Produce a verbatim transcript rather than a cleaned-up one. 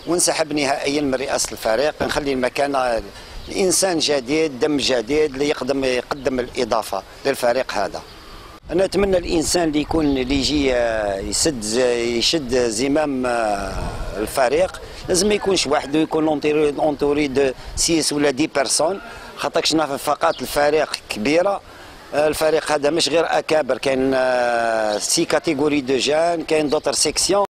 ونسحب نهائيا من رئاسه الفريق، نخلي المكان الانسان جديد، دم جديد اللي يقدم يقدم الاضافه للفريق هذا. انا اتمنى الانسان اللي يكون اللي يجي يسد يشد زمام الفريق لازم ما يكونش وحده، يكون اونتوري دو سيس ولا دي بيرسون، خاطرش فقط الفريق كبيره. الفريق هذا مش غير اكابر، كاين سي كاتيجوري دو جان، كاين دوتر سيكسيون.